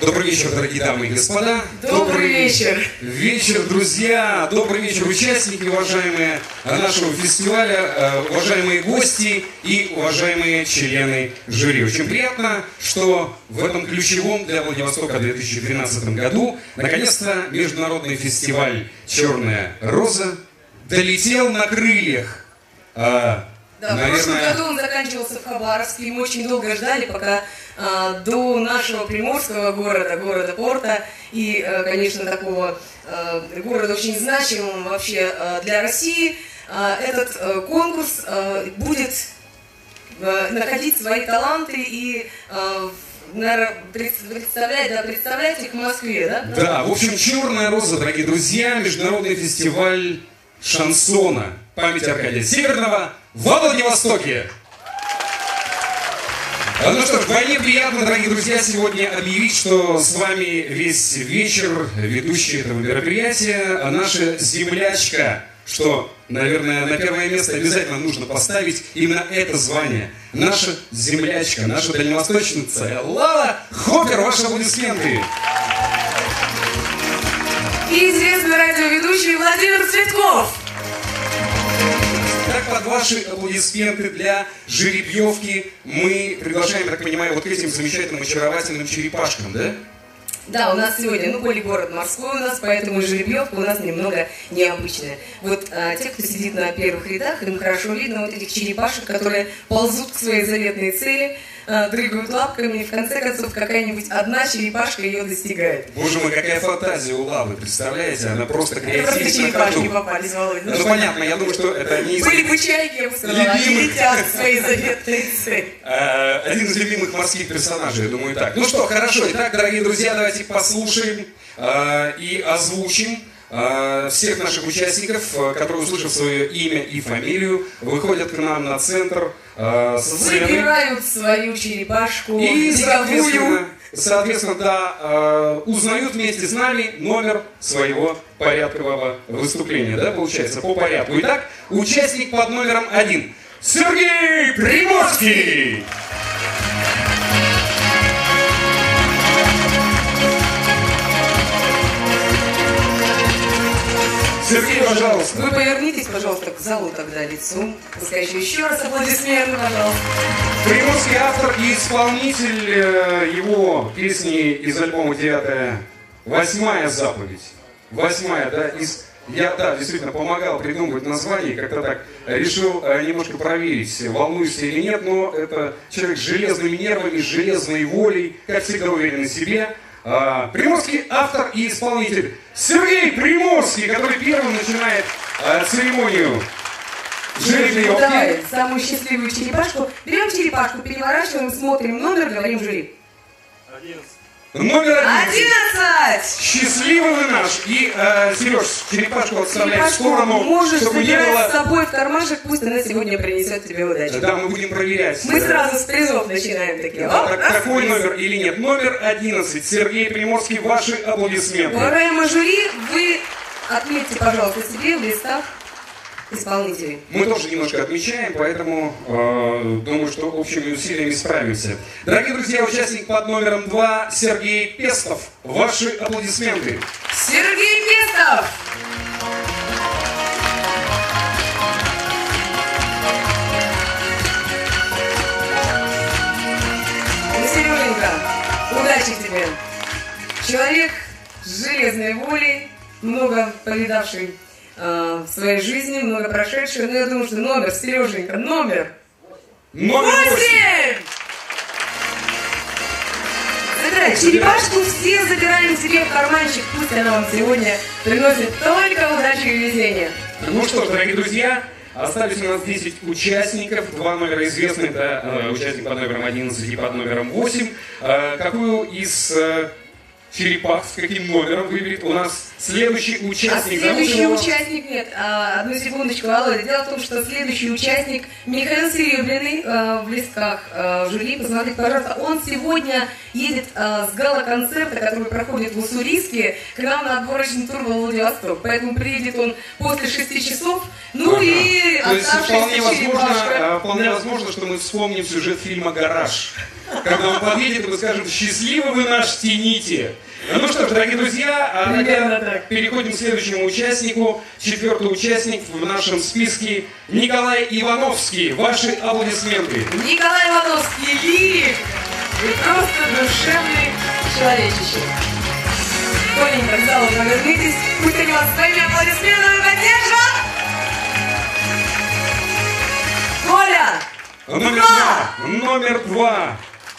Добрый вечер, дорогие дамы и господа. Добрый вечер. Вечер, друзья. Добрый вечер, участники, уважаемые нашего фестиваля, уважаемые гости и уважаемые члены жюри. Очень приятно, что в этом ключевом для Владивостока 2013 году наконец-то международный фестиваль «Черная роза» долетел на крыльях. Да, в прошлом году он заканчивался в Хабаровске, и мы очень долго ждали, пока до нашего приморского города порта, и, конечно, такого города очень значимого вообще для России, этот конкурс будет находить свои таланты и, наверное, представлять их в Москве, да? Да, в общем, «Черная роза», дорогие друзья, международный фестиваль шансона памяти Аркадия Северного во Владивостоке. Ну что ж, вдвойне приятно, дорогие друзья, сегодня объявить, что с вами весь вечер ведущий этого мероприятия, наша землячка, что, наверное, на первое место обязательно нужно поставить именно это звание. Наша землячка, наша дальневосточница Лала Хоппер, ваши аплодисменты. И известный радиоведущий Владимир Цветков. Так, под ваши аплодисменты для жеребьевки мы приглашаем, так понимаю, вот к этим замечательным, очаровательным черепашкам, да? Да, у нас сегодня, более город морской у нас, поэтому жеребьевка у нас немного необычная. Вот те, кто сидит на первых рядах, им хорошо видно вот этих черепашек, которые ползут к своей заветной цели, дрыгают лапками, и в конце концов какая-нибудь одна черепашка ее достигает. Боже мой, какая фантазия у Лавы, представляете? Она просто креативит. Просто черепашки попались, Володя. Ну понятно, я думаю, что это не из... Были бы чайки, я бы сказала, они летят к своей заветной цели. Один из любимых морских персонажей, я думаю, так. Ну что, хорошо, итак, дорогие друзья, давайте послушаем и озвучим всех наших участников, которые, услышав свое имя и фамилию, выходят к нам на центр сцены. Выбирают свою черепашку. И, соответственно, да, узнают вместе с нами номер своего порядкового выступления, да, получается, по порядку. Итак, участник под номером 1. Сергей Приморский! Сергей, пожалуйста. Вы повернитесь, пожалуйста, к залу тогда лицом. Пускай еще раз аплодисменты, пожалуйста. Приморский автор и исполнитель его песни из альбома «Девятая», «Восьмая заповедь». Восьмая, да, я, да, действительно помогал придумывать название, как-то так решил немножко проверить, волнуюсь или нет, но это человек с железными нервами, с железной волей, как всегда уверен в себе. Приморский автор и исполнитель Сергей Приморский, который первым начинает церемонию жеребьевки. Давай, самую счастливую черепашку. Берем черепашку, переворачиваем, смотрим номер, говорим жюри. 11. Номер 11! Счастливый вы наш. И, Сереж, черепашку отставляй в сторону, можешь чтобы не забирать было... с собой в кармашек, пусть она сегодня принесет тебе удачу. Да, мы будем проверять. Мы сразу с призов начинаем такие. Да, такой номер или нет. Номер 11. Сергей Приморский, ваши аплодисменты. Уважаемые жюри, вы отметьте, пожалуйста, себе в листах исполнителей. Мы тоже немножко отмечаем, поэтому думаю, что общими усилиями справимся. Дорогие друзья, участник под номером 2 Сергей Пестов. Ваши аплодисменты. Сергей Пестов! Ну, Сереженька, удачи тебе. Человек с железной волей, много повидавший в своей жизни, много прошедших, но я думаю, что номер, Сереженька, номер 8! Забирай черепашку, все забираем себе в карманчик, пусть она вам сегодня приносит только удачу и везение. Ну что ж, дорогие друзья, остались у нас 10 участников, два номера известны, это участник под номером 11 и под номером 8. Какую из черепах, с каким номером выберет у нас следующий участник. Следующий участник, нет, одну секундочку, Володя. Дело в том, что следующий участник Михаил Серебряный в листках жюри. Посмотрите, пожалуйста, он сегодня едет с гала-концерта, который проходит в Уссурийске, к нам на отборочный тур во Владивосток. Поэтому приедет он после 6 часов. Ну и то есть оставшаяся вполне возможно, что мы вспомним сюжет фильма «Гараж». Когда он подъедет, мы скажем: счастливы вы наш, тяните. Ну что ж, дорогие друзья, переходим к следующему участнику. 4-й участник в нашем списке — Николай Ивановский. Ваши аплодисменты. Николай Ивановский, лирик. Вы просто душевный человечище. Тоненько к залу повернитесь. Пусть они вас своими аплодисментами поддержат. Коля! Номер два.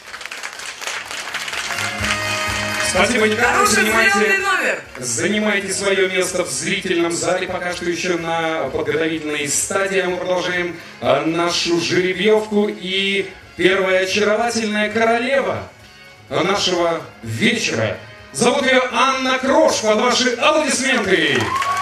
Спасибо, Николай. Занимайте свое место в зрительном зале. Пока что еще на подготовительной стадии. Мы продолжаем нашу жеребьевку. И первая очаровательная королева нашего вечера. Зовут ее Анна Крош. Под ваши аплодисменты.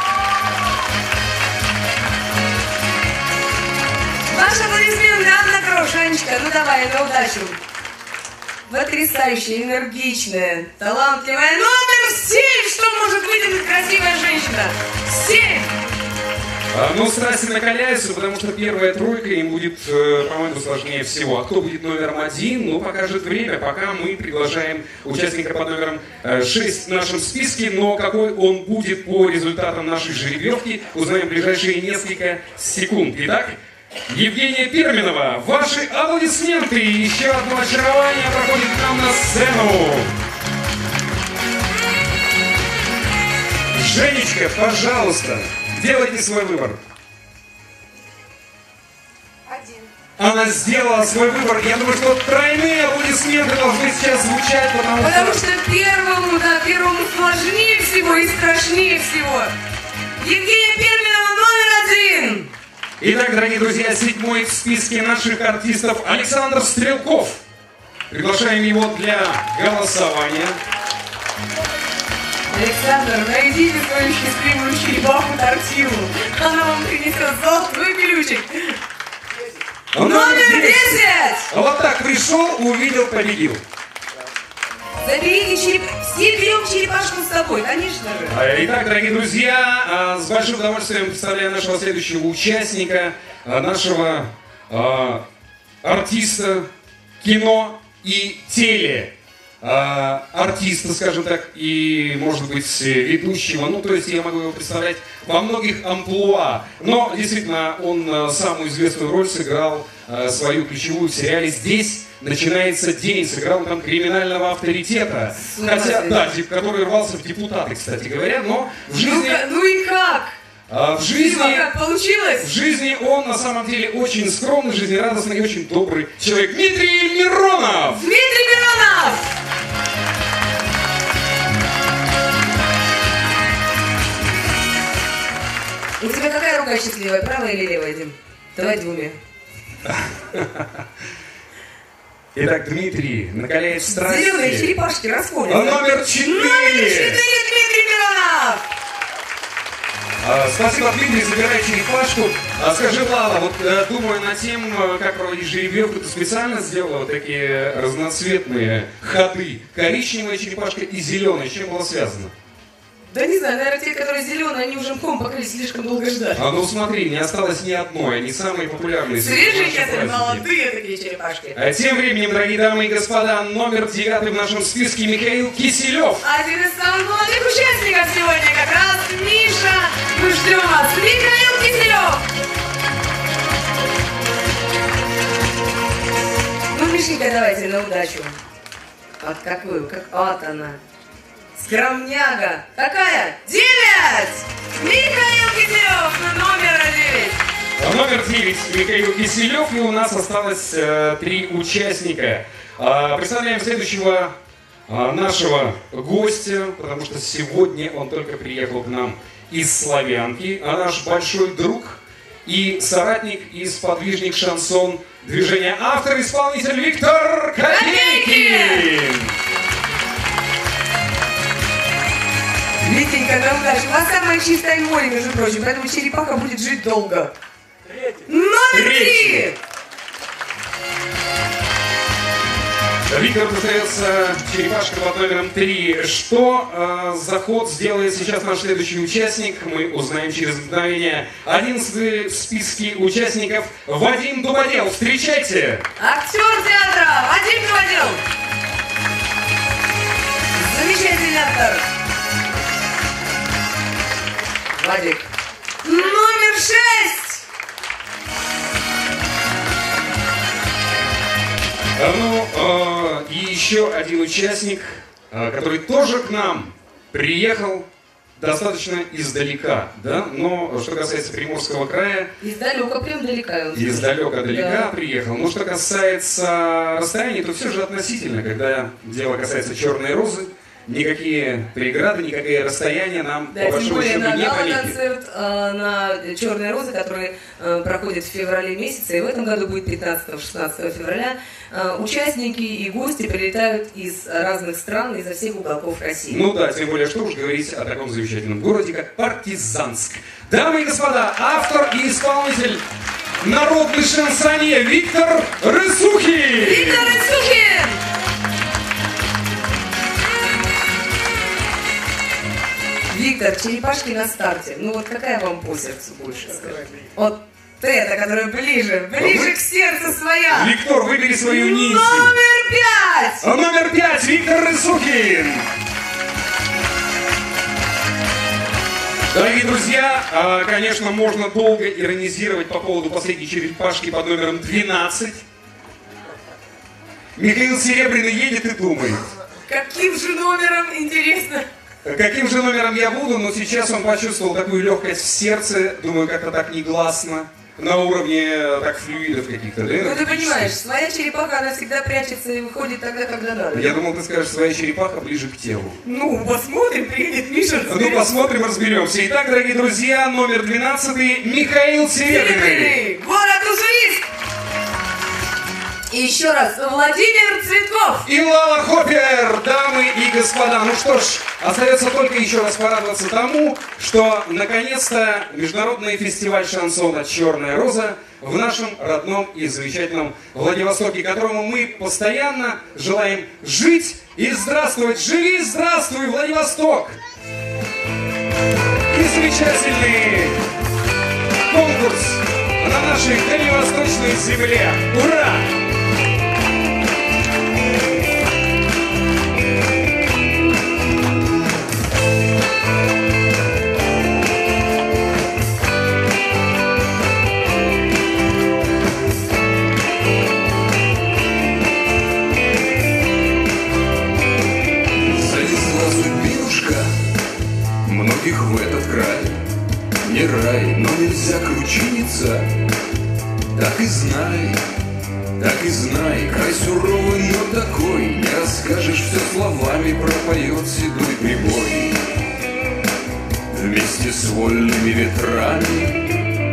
Ваши аплодисменты, Анна Крош. Анечка, ну давай, на удачу. Потрясающая, энергичная, талантливая. Номер 7! Что может выделить красивая женщина? 7! Ну, страсти накаляются, потому что первая тройка им будет, по-моему, сложнее всего. А кто будет номером 1, ну, покажет время. Пока мы приглашаем участника под номером 6 в нашем списке. Но какой он будет по результатам нашей жеребьевки, узнаем в ближайшие несколько секунд. Итак, Евгения Перминова, ваши аплодисменты! Еще одно очарование проходит к нам на сцену. Женечка, пожалуйста, делайте свой выбор. 1. Она сделала свой выбор. Я думаю, что тройные аплодисменты должны сейчас звучать, потому что первому сложнее всего и страшнее всего. Евгения Перминова, номер 1. Итак, дорогие друзья, 7-й в списке наших артистов Александр Стрелков. Приглашаем его для голосования. Александр, найдите свою счастливую черепаху-тортилу. Она вам принесет золотой ключик. Номер 10! Вот так пришел, увидел, победил. Заберите все берем черепашку с собой, конечно же. Итак, дорогие друзья, с большим удовольствием представляю нашего следующего участника, нашего артиста кино и теле. Артиста, скажем так, и, может быть, ведущего. Ну, то есть я могу его представлять во многих амплуа. Но, действительно, он самую известную роль сыграл, свою ключевую в сериале «Здесь начинается день». Сыграл он там криминального авторитета. Хотя, да, который рвался в депутаты, кстати говоря, но в жизни... Ну и как? В жизни, как получилось? В жизни он на самом деле очень скромный, жизнерадостный и очень добрый человек. Дмитрий Миронов! Дмитрий Миронов! У тебя какая рука счастливая, правая или левая, Дим? Давай двумя. Итак, Дмитрий накаляет страсти. Зеленые черепашки расходятся. Номер 4! Номер 4, Дмитрий Миронов! Спасибо, Дмитрий, забирай черепашку. Скажи, Лала, вот думаю над тем, как проводить жеребьевку, ты специально сделала вот такие разноцветные ходы. Коричневая черепашка и зеленая. С чем было связано? Да не знаю, наверное, те, которые зеленые, они уже мхом покрылись, слишком долго ждали. Ну смотри, не осталось ни одной, они самые популярные. Свежие, молодые такие черепашки. Тем временем, дорогие дамы и господа, номер 9 в нашем списке Михаил Киселев. Один из самых молодых участников сегодня, как раз Миша. Мы ждем вас. Михаил Киселев. Ну, Мишенька, давайте на удачу. Вот какую, как вот она. Скромняга. Какая? 9! Михаил Киселев, номер 9. Номер 9 Михаил Киселев, и у нас осталось 3 участника. Представляем следующего нашего гостя, потому что сегодня он только приехал к нам из Славянки, а наш большой друг и соратник и сподвижник шансон движения, автор-исполнитель Виктор Копейкин. на удачу. У вас самое чистое море, между прочим, поэтому черепаха будет жить долго. Номер 3! Виктор достается черепашка под номером 3. Что за ход сделает сейчас наш следующий участник, мы узнаем через мгновение. 11 в списке участников Вадим Дубодел. Встречайте! Актер театра Вадим Дубодел. Замечательный актер. Вадик. Номер 6! И еще один участник, который тоже к нам приехал достаточно издалека, да? Но что касается Приморского края... Издалека, прям далека. Издалека приехал. Но что касается расстояния, то все же относительно, когда дело касается «Черной розы». Никакие преграды, никакие расстояния нам, по большому счету, не помехи. Концерт на «Черной розы», который проходит в феврале месяце, и в этом году будет 15-16 февраля, участники и гости прилетают из разных стран, изо всех уголков России. Ну да, тем более, что уж говорить о таком замечательном городе, как Партизанск. Дамы и господа, автор и исполнитель народный шансонье Виктор Рысухин! Виктор Рысухин! Виктор, черепашки на старте. Ну вот какая вам по сердцу больше, скажите? Вот эта, которая ближе к сердцу своя. Виктор, выбери свою нить. Номер 5! Номер 5, Виктор Рысухин. Дорогие друзья, конечно, можно долго иронизировать по поводу последней черепашки под номером 12. Михаил Серебряный едет и думает. Каким же номером, интересно? Каким же номером я буду, но сейчас он почувствовал такую легкость в сердце, думаю, как-то так негласно, на уровне так флюидов каких-то, да? Ну ты понимаешь, своя черепаха, она всегда прячется и выходит тогда, когда надо. Я думал, ты скажешь, своя черепаха ближе к телу. Ну, посмотрим, приедет Миша, разберемся. Ну, посмотрим, разберемся. Итак, дорогие друзья, номер 12, Михаил Серебряный. Город Уссурийск. И еще раз, Владимир Цветков. И Лала Хоппер, дамы и господа. Ну что ж, остается только еще раз порадоваться тому, что наконец-то международный фестиваль шансона «Черная роза» в нашем родном и замечательном Владивостоке, которому мы постоянно желаем жить и здравствовать. Живи, здравствуй, Владивосток! И замечательный конкурс на нашей дальневосточной земле. Ура! Многих в этот край не рай, но нельзя кручиниться. Так и знай, край суровый, но такой. Не расскажешь все словами, пропоет седой прибой. Вместе с вольными ветрами.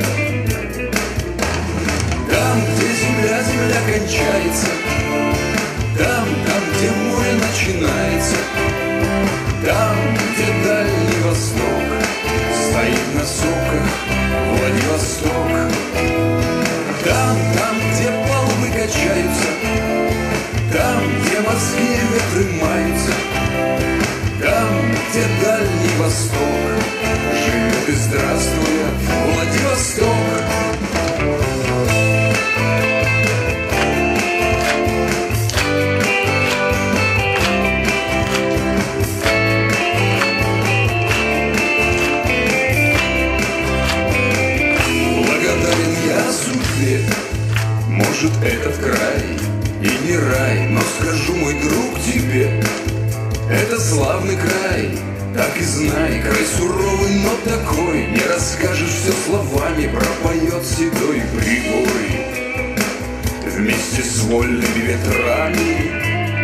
Там, где земля кончается, там, где море начинается, там, где Дальний Восток стоит на соках Владивосток. Там, где палубы качаются, там, где морские ветры маются, там, где Дальний Восток живет и здравствует Владивосток. Может, этот край и не рай, но скажу, мой друг, тебе, это славный край, так и знай, край суровый, но такой. Не расскажешь все словами, пропоет седой прибой. Вместе с вольными ветрами.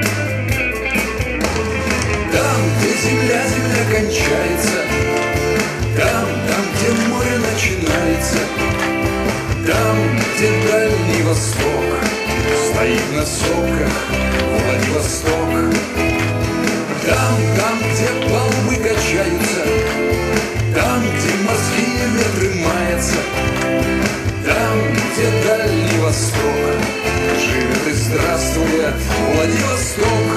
Там, где земля кончается, там, где море начинается, там, где Дальний Восток стоит на соках Владивосток. Там, где палубы качаются, Владивосток.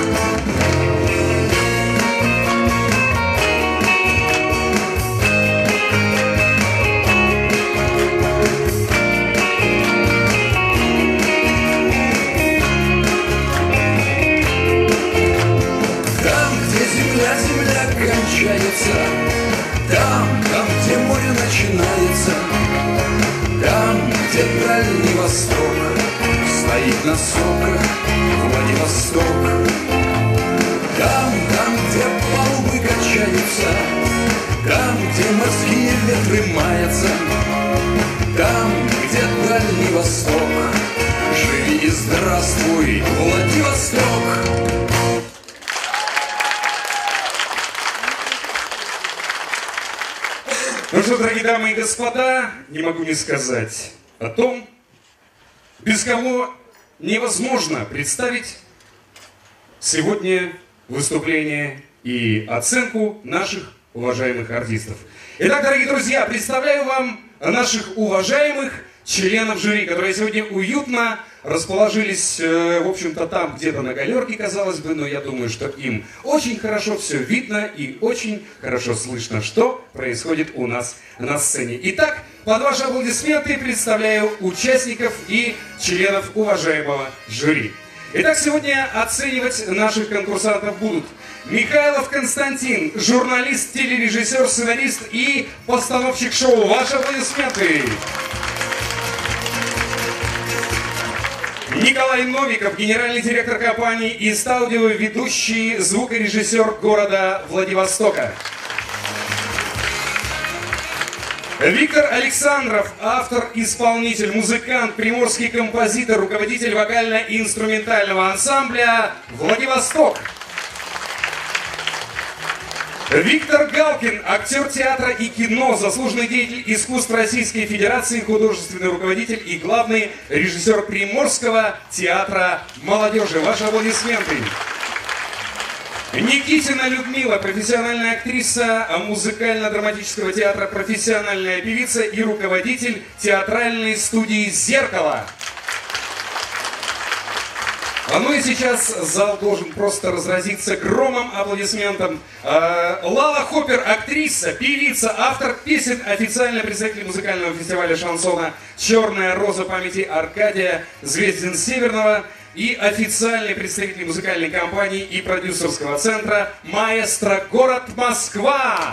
Земля кончается, там, где море начинается, там, где Дальний Восток стоит на соках Владивосток. Там, где палубы качаются, там, где морские ветры маятся, там, где Дальний Восток. Живи и здравствуй, Владивосток! Ну что, дорогие дамы и господа, не могу не сказать о том, без кого невозможно представить сегодня выступление и оценку наших уважаемых артистов. Итак, дорогие друзья, представляю вам наших уважаемых членов жюри, которые сегодня уютно расположились, в общем-то, там где-то на галерке, казалось бы, но я думаю, что им очень хорошо все видно и очень хорошо слышно, что происходит у нас на сцене. Итак, под ваши аплодисменты представляю участников и членов уважаемого жюри. Итак, сегодня оценивать наших конкурсантов будут Михайлов Константин, журналист, телережиссер, сценарист и постановщик шоу. Ваши аплодисменты! Николай Новиков, генеральный директор компании «Истаудио», ведущий звукорежиссер города Владивостока. Виктор Александров, автор-исполнитель, музыкант, приморский композитор, руководитель вокально-инструментального ансамбля «Владивосток». Виктор Галкин, актер театра и кино, заслуженный деятель искусств Российской Федерации, художественный руководитель и главный режиссер Приморского театра молодежи. Ваши аплодисменты. Никитина Людмила, профессиональная актриса музыкально-драматического театра, профессиональная певица и руководитель театральной студии «Зеркало». Ну и сейчас зал должен просто разразиться громом аплодисментом. Лала Хоппер, актриса, певица, автор песен, официальный представитель музыкального фестиваля шансона «Черная роза» памяти Аркадия Звездин-Северного и официальный представитель музыкальной компании и продюсерского центра «Маэстро Город Москва».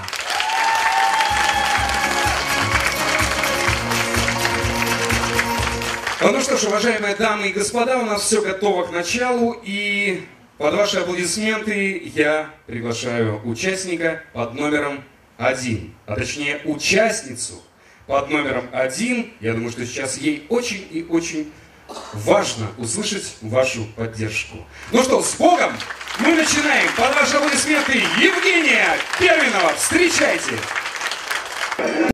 Ну что ж, уважаемые дамы и господа, у нас все готово к началу, и под ваши аплодисменты я приглашаю участника под номером 1, а точнее участницу под номером 1. Я думаю, что сейчас ей очень и очень важно услышать вашу поддержку. Ну что, с Богом! Мы начинаем. Под ваши аплодисменты Евгения Первинова. Встречайте!